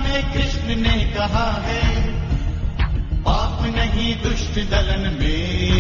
में कृष्ण ने कहा है, पाप नहीं दुष्ट दलन में